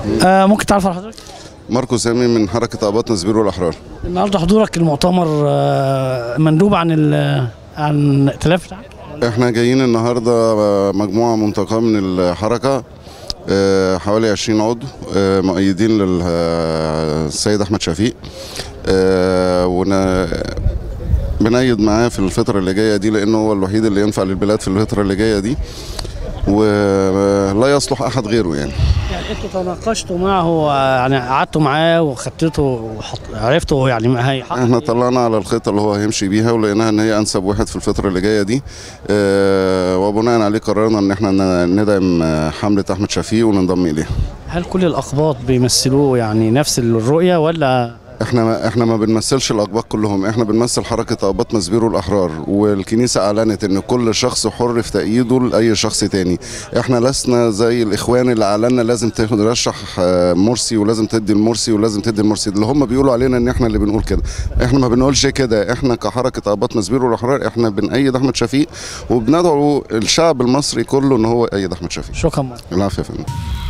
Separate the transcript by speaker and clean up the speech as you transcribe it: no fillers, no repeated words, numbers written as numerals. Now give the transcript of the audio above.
Speaker 1: ممكن تعرف على حضرتك؟
Speaker 2: ماركو سامي من حركة أقباط نسبير والأحرار.
Speaker 1: النهارده حضورك المؤتمر مندوب عن الائتلاف بتاعك؟
Speaker 2: احنا جايين النهارده مجموعة منتقاة من الحركة، حوالي 20 عضو مؤيدين للسيد أحمد شفيق، بنأيد معاه في الفترة اللي جاية دي، لأنه هو الوحيد اللي ينفع للبلاد في الفترة اللي جاية دي، ولا يصلح أحد غيره يعني
Speaker 1: انتوا تناقشتوا معه، يعني قعدتوا معاه وخطته وعرفتوا يعني ما هي
Speaker 2: احنا طلعنا على الخطة اللي هو هيمشي بيها، ولقيناها ان هي انسب واحد في الفترة اللي جاية دي، وبناء عليه قررنا ان احنا ندعم حملة احمد شفيق وننضم اليها.
Speaker 1: هل كل الاقباط بيمثلوه يعني نفس الرؤية ولا؟
Speaker 2: احنا ما بنمثلش الاقباط كلهم، احنا بنمثل حركه اقباط مسبير والاحرار، والكنيسه اعلنت ان كل شخص حر في تأييده لاي شخص تاني. احنا لسنا زي الاخوان اللي اعلنا لازم ترشح مرسي ولازم تدي المرسي ولازم تدي المرسي، اللي هم بيقولوا علينا ان احنا اللي بنقول كده. احنا ما بنقولش كده، احنا كحركه اقباط مسبير والاحرار احنا بنأيد احمد شفيق، وبندعو الشعب المصري كله ان هو يأيد احمد شفيق.
Speaker 1: شكرا.
Speaker 2: العفو يا فندم.